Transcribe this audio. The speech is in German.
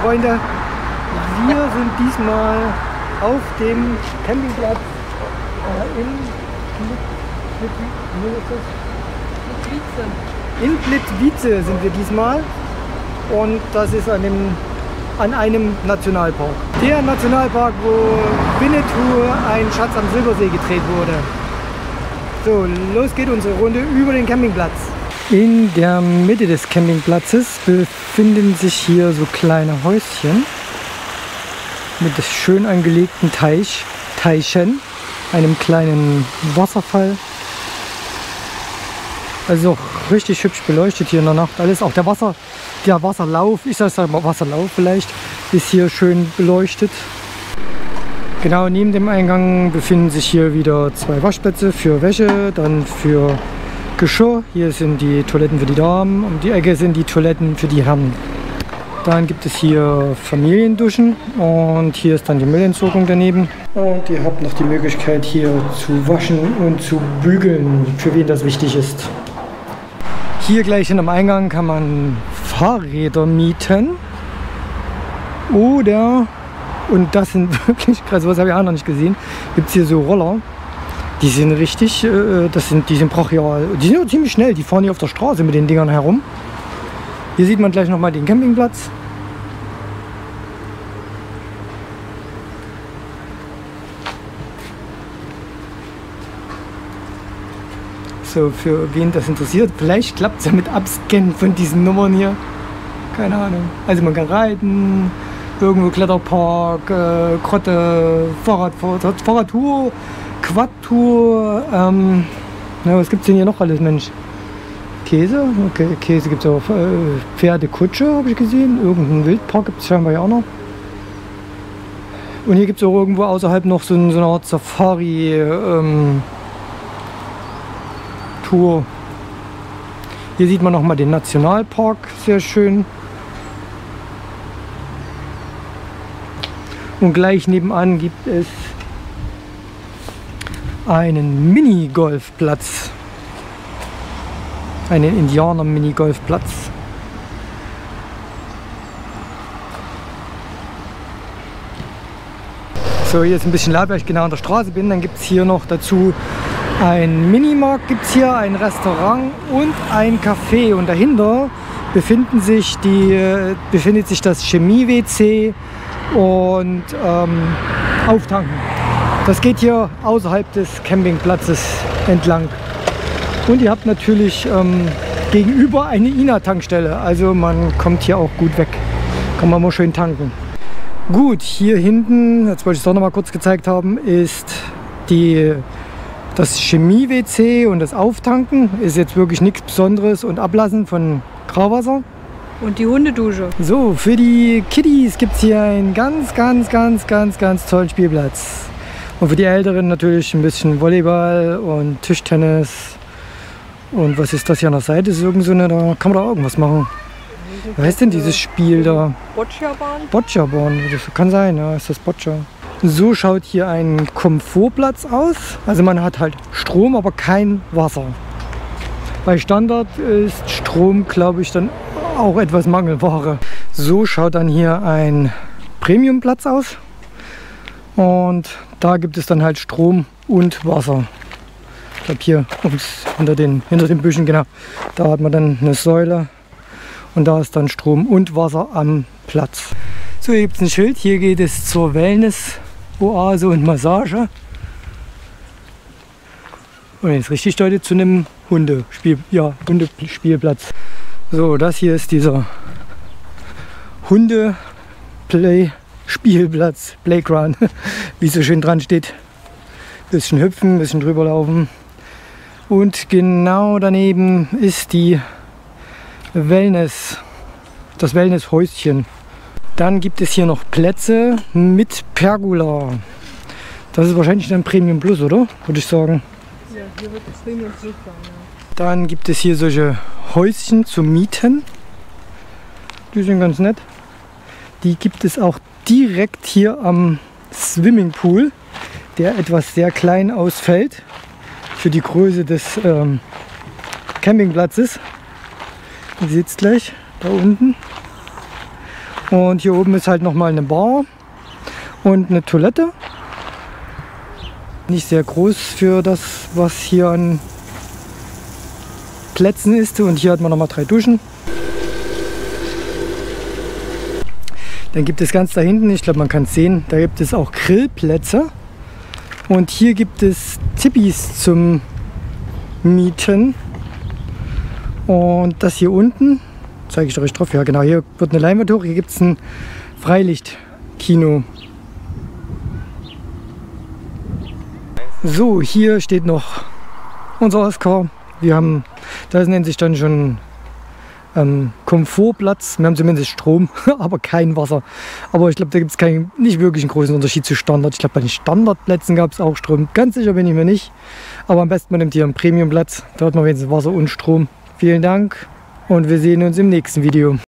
Freunde, wir sind diesmal auf dem Campingplatz in Plitvice sind wir diesmal, und das ist an einem Nationalpark. Der Nationalpark, wo Winnetou, ein Schatz am Silbersee, gedreht wurde. So, los geht unsere Runde über den Campingplatz. In der Mitte des Campingplatzes befinden sich hier so kleine Häuschen mit schön angelegten Teichen, einem kleinen Wasserfall. Also auch richtig hübsch beleuchtet hier in der Nacht alles. Auch der Wasserlauf, ich sage mal Wasserlauf vielleicht, ist hier schön beleuchtet. Genau neben dem Eingang befinden sich hier wieder 2 Waschplätze für Wäsche, dann für Geschirr. Hier sind die Toiletten für die Damen, um die Ecke sind die Toiletten für die Herren. Dann gibt es hier Familienduschen und hier ist dann die Müllentsorgung daneben. Und ihr habt noch die Möglichkeit hier zu waschen und zu bügeln, für wen das wichtig ist. Hier gleich hinterm Eingang kann man Fahrräder mieten. Oder, und das sind wirklich krass, was habe ich auch noch nicht gesehen, gibt es hier so Roller. Die sind richtig, die sind brachial. Die sind auch ziemlich schnell, die fahren hier auf der Straße mit den Dingern herum. Hier sieht man gleich nochmal den Campingplatz. So, für wen das interessiert, vielleicht klappt es ja mit Abscannen von diesen Nummern hier. Keine Ahnung. Also man kann reiten, irgendwo Kletterpark, Grotte, Fahrradtour, Quadtour, was gibt es denn hier noch alles, Mensch? Käse? Okay, Käse gibt es auch. Pferdekutsche habe ich gesehen. Irgendeinen Wildpark gibt es scheinbar ja auch noch. Und hier gibt es auch irgendwo außerhalb noch so eine Art Safari Tour. Hier sieht man nochmal den Nationalpark, sehr schön. Und gleich nebenan gibt es einen Minigolfplatz. Einen Indianer-Minigolfplatz. So, hier ist ein bisschen laut, weil ich genau an der Straße bin. Dann gibt es hier noch dazu ein Minimarkt, gibt's hier ein Restaurant und ein Café. Und dahinter befindet sich das Chemie-WC und Auftanken. Das geht hier außerhalb des Campingplatzes entlang. Und ihr habt natürlich gegenüber eine INA-Tankstelle. Also man kommt hier auch gut weg. Kann man mal schön tanken. Gut, hier hinten, jetzt wollte ich es doch noch mal kurz gezeigt haben, ist das Chemie-WC und das Auftanken. Ist jetzt wirklich nichts Besonderes, und Ablassen von Grauwasser. Und die Hundedusche. So, für die Kiddies gibt es hier einen ganz tollen Spielplatz. Und für die Älteren natürlich ein bisschen Volleyball und Tischtennis. Und was ist das hier an der Seite? Ist irgend so eine, da kann man da irgendwas machen. Was heißt denn dieses Spiel da? Boccia-Bahn? Boccia-Bahn, das kann sein, ja, ist das Boccia. So schaut hier ein Komfortplatz aus. Also man hat halt Strom, aber kein Wasser. Bei Standard ist Strom, glaube ich, dann auch etwas Mangelware. So schaut dann hier ein Premiumplatz aus. Und da gibt es dann halt Strom und Wasser. Ich glaube hier hinter den Büschen, genau. Da hat man dann eine Säule. Und da ist dann Strom und Wasser am Platz. So, hier gibt es ein Schild. Hier geht es zur Wellness-Oase und Massage. Und jetzt richtig deutlich zu einem Hundespielplatz. So, das hier ist dieser Hunde-Spielplatz, Playground, wie es so schön dran steht. Bisschen hüpfen, bisschen drüber laufen. Und genau daneben ist das Wellnesshäuschen. Dann gibt es hier noch Plätze mit Pergola. Das ist wahrscheinlich dann Premium Plus, oder? Würde ich sagen. Ja, hier wird das Premium Plus sein, ja. Dann gibt es hier solche Häuschen zum Mieten. Die sind ganz nett. Die gibt es auch direkt hier am Swimmingpool, der etwas sehr klein ausfällt für die Größe des Campingplatzes. Ihr seht es gleich da unten. Und hier oben ist halt nochmal eine Bar und eine Toilette. Nicht sehr groß für das, was hier an Plätzen ist. Und hier hat man nochmal 3 Duschen. Dann gibt es ganz da hinten, ich glaube man kann es sehen, da gibt es auch Grillplätze. Und hier gibt es Tippis zum Mieten. Und das hier unten, zeige ich euch drauf, ja genau, hier wird eine Leinwand hoch, hier gibt es ein Freilichtkino. So, hier steht noch unser Oscar. Wir haben, das nennt sich dann schon Komfortplatz. Wir haben zumindest Strom, aber kein Wasser. Aber ich glaube, da gibt es nicht wirklich einen großen Unterschied zu Standard. Ich glaube, bei den Standardplätzen gab es auch Strom. Ganz sicher bin ich mir nicht. Aber am besten man nimmt hier einen Premiumplatz. Da hat man wenigstens Wasser und Strom. Vielen Dank und wir sehen uns im nächsten Video.